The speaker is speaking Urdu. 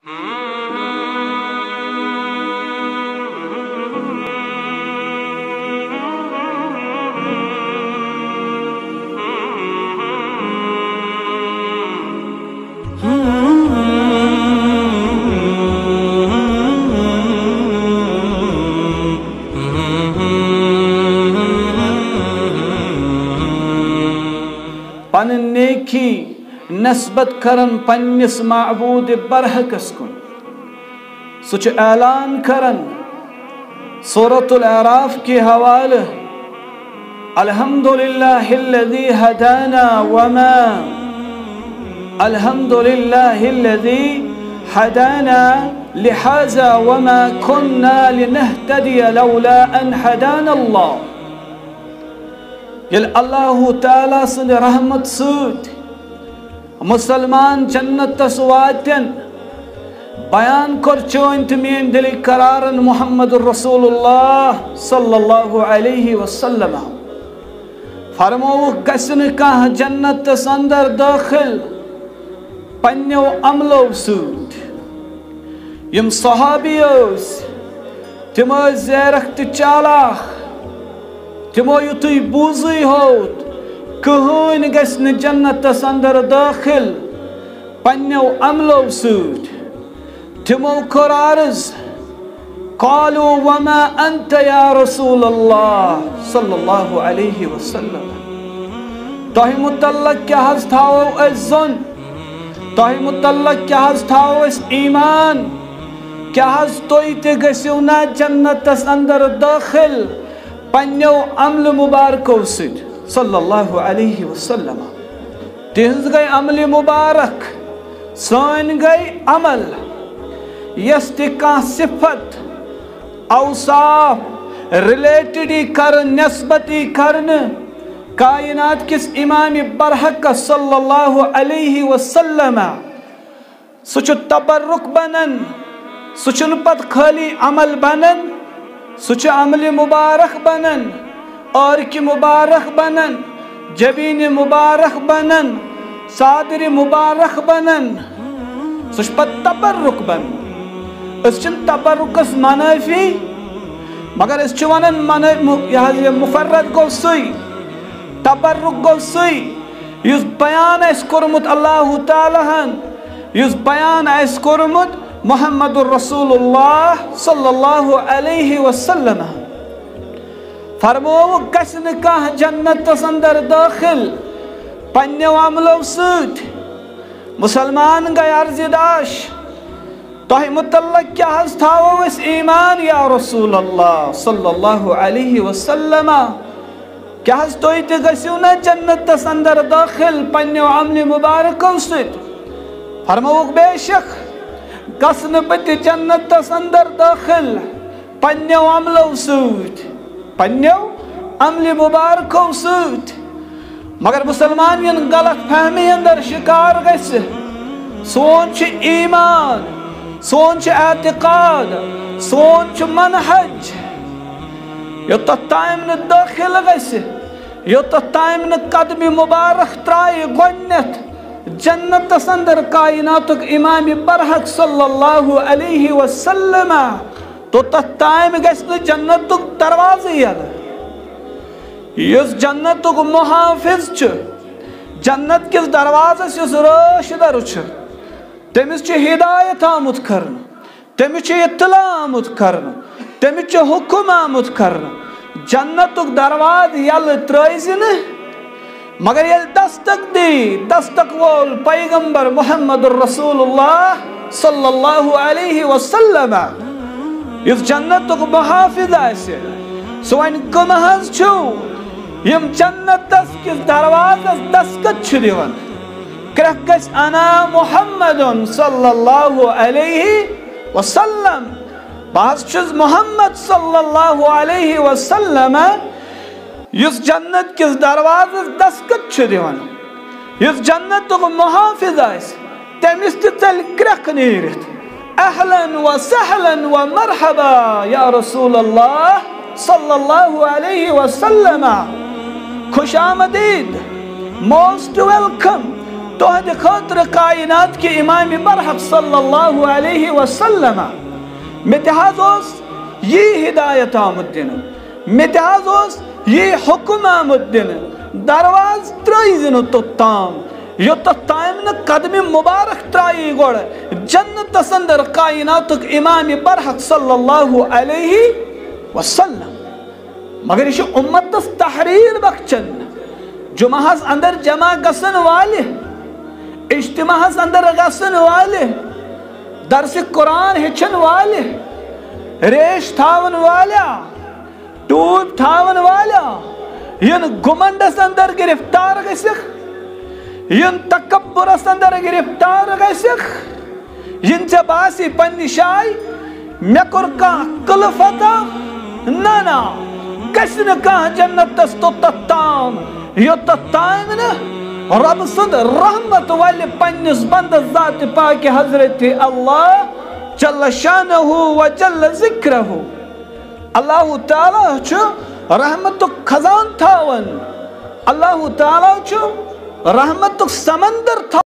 پن نیکی نسبت کرن پنس معبود برحقس کن سچ اعلان کرن سورة الاعراف کے حوالہ الحمدللہ الذی ہدانا وما الحمدللہ الذی ہدانا لہذا وما كنا لنهتدی لولا ان ہدانا اللہ یل اللہ تعالیٰ سن رحمت سود مسلمان جنت تسواتن بیان کر چونت مین دلی قرارن محمد رسول اللہ صلی اللہ علیہ وسلم فرمو گسن کا جنت تس اندر داخل پنیو عملو سود یم صحابیوز تمو زیرخت چالاخ تمو یوتی بوزی ہوت کہین گسن جنت تس اندر داخل پنیو عملو سود تمو کر عرض قالوا وما انت یا رسول اللہ صلی اللہ علیہ وسلم تہی متعلق کیا حض تھاو اس زن تہی متعلق کیا حض تھاو اس ایمان کیا حض توی تے گسیونا جنت تس اندر داخل پنیو عمل مبارکو سد صلی اللہ علیہ وسلم تہنز گئی عمل مبارک سان گئی عمل یستکا صفت اوصاف ریلیٹڈی کرن نسبتی کرن کائنات کس امام برحق صلی اللہ علیہ وسلم سچ تبرک بنن سچن پت خالی عمل بنن سچ عمل مبارک بنن اور کی مبارک بنن جبین مبارک بنن صادر مبارک بنن سچ پت تبرک بنن اس چن تبرکس منافی مگر اس چوانن مفرد گو سوی تبرک گو سوی یس بیان اس کرمت اللہ تعالی ہن یس بیان اس کرمت محمد الرسول اللہ صلی اللہ علیہ وسلم فرمو گسن کا جنت تس اندر داخل پنیو عملو سوت مسلمان گئی عرض داش تہی متعلق کیا حض تھاو اس ایمان یا رسول اللہ صلی اللہ علیہ وسلم کیا حض توی تے گسیونا جنت تس اندر داخل پنیو عمل مبارکو سوت فرمو بے شک گسن بت جنت تس اندر داخل پنیو عملو سوت پنیو عمل مبارکو سوت مگر مسلمان ین غلط فہمی اندر شکار گس سون چھ ایمان سون چھ اعتقاد سون چھ منحج یوتا تائم نہ داخل گس یوتا تائم نہ قدم مبارک ترائی گونیت جنت تس اندر کائناتک امام برحق صلی اللہ علیہ وسلم تو تائم گس جنتک دروازی یس جنتک محافظ چھ جنت کس دروازس یس راشدر چھ تمس چھ ہدایت آمت کرن تمس چھ اطلاع آمت کرن تمس چھ حکم آمت کرن جنتک درواز یل ترائزن مگر یل دستک دی دستک وول پیغمبر محمد الرسول اللہ صلی اللہ علیہ وسلم اس جنتک محافظ آسے سوائن کم حض چھو یم جنت تس کس دروازس دستک چھ دیون کرکس انا محمد صلی اللہ علیہ وسلم بعض چیز محمد صلی اللہ علیہ وسلم یس جنت کس دروازس دستک چھ دیون یس جنت کو محافظ آس تمس تل کرک نیرت اہلا و سہلا و مرحبا یا رسول اللہ صلی اللہ علیہ وسلم خوش آمدید موسٹ ویلکم تہد خاطر کائنات کے امام برحق صلی اللہ علیہ وسلم میں تحاظ یہ ہدایت آمد دن میں تحاظ یہ حکم آمد دن درواز ترائیزن تو تام یوت تائم نہ قدم مبارک ترائی گوڑ جنت سندر کائنات امام برحق صلی اللہ علیہ وسلم مگر یہ امت تحریر بخشن جو محض اندر جمع گسن والے اجتماع اندر گسن والے درس قرآن ہچن والے ریش تھاون والا ٹوب تھاون والا ین گمنڈس اندر گرفتار گسک ین تکبرس اندر گرفتار گسک ین سے باسی پنی شائی مے کور کانٛہہ قلعہ فتح نا گژھِ نہٕ کانٛہہ جنتس توٚتتھ تام یوٚتتھ تام نہٕ رب سُنٛد رحمت والہِ پننس بندس ذات پاک حضرت اللہ جل شانہ و جل ذکرہ اللہ تعالیٰ چھُ رحمتُک خزان تھاون اللہ تعالیٰ چھُ رحمتُک سمندر تھاون